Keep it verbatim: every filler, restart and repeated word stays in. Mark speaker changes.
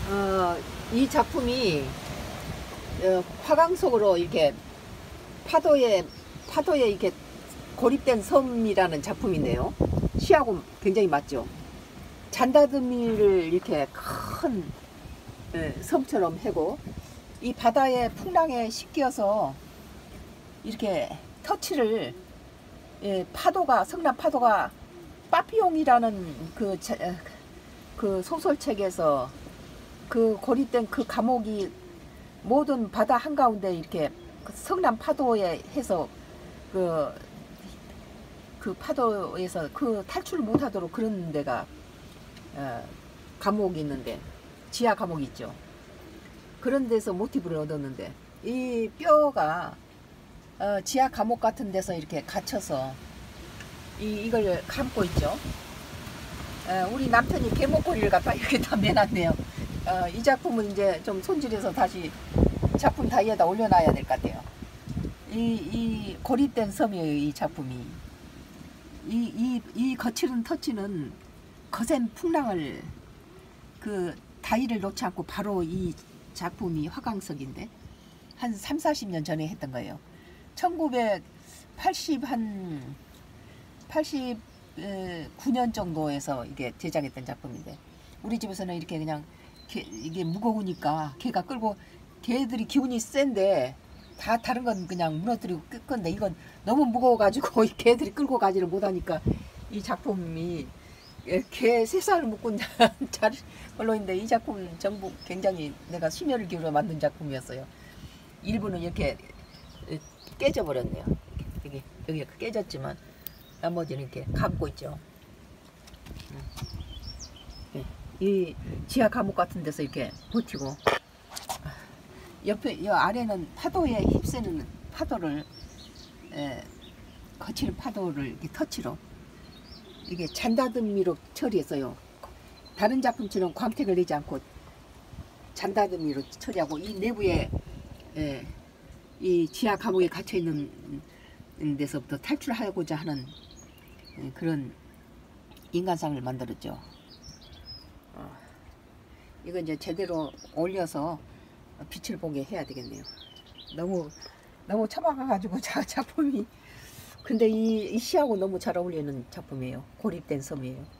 Speaker 1: 어, 이 작품이 어, 화강 속으로 이렇게 파도에 파도에 이렇게 고립된 섬이라는 작품인데요. 시하고 굉장히 맞죠. 잔다드미를 이렇게 큰 예, 섬처럼 하고 이 바다의 풍랑에 씻겨서 이렇게 터치를 예, 파도가 성남 파도가 빠삐용이라는 그, 자, 그 소설책에서 그 고립된 그 감옥이 모든 바다 한가운데 이렇게 그 성남 파도에 해서 그, 그 파도에서 그 탈출을 못하도록 그런 데가 어, 감옥이 있는데 지하 감옥이 있죠. 그런 데서 모티브를 얻었는데 이 뼈가 어, 지하 감옥 같은 데서 이렇게 갇혀서 이, 이걸 감고 있죠. 어, 우리 남편이 개목걸이를 갖다 이렇게 다 매놨네요. 어, 이 작품은 이제 좀 손질해서 다시 작품 다이에다 올려놔야 될 것 같아요. 이, 이 고립된 섬이에요. 이 작품이. 이, 이, 이 거칠은 터치는 거센 풍랑을 그 다이를 놓지 않고 바로 이 작품이 화강석인데 한 삼사십 년 전에 했던 거예요. 천구백팔십 한 팔십구 년 정도에서 이게 제작했던 작품인데 우리 집에서는 이렇게 그냥 개, 이게 무거우니까 개가 끌고 개들이 기운이 센데 다 다른 건 그냥 무너뜨리고 끌 건데 이건 너무 무거워가지고 개들이 끌고 가지를 못하니까 이 작품이 개 세 살 묶은 잘 걸로 있는데 이 작품 전부 굉장히 내가 심혈을 기울여 만든 작품이었어요. 일부는 이렇게 깨져 버렸네요. 여기 여기가 깨졌지만 나머지는 이렇게 감고 있죠. 이 지하 감옥 같은 데서 이렇게 버티고 옆에 이 아래는 파도에 휩쓰는 파도를 에, 거칠은 파도를 이렇게 터치로 이게 잔다듬미로 처리했어요. 다른 작품처럼 광택을 내지 않고 잔다듬미로 처리하고 이 내부에 에, 이 지하 감옥에 갇혀 있는 데서부터 탈출하고자 하는 에, 그런 인간상을 만들었죠. 어, 이거 이제 제대로 올려서 빛을 보게 해야 되겠네요. 너무 너무 처박아가지고 작품이 근데 이, 이 시하고 너무 잘 어울리는 작품이에요. 고립된 섬이에요.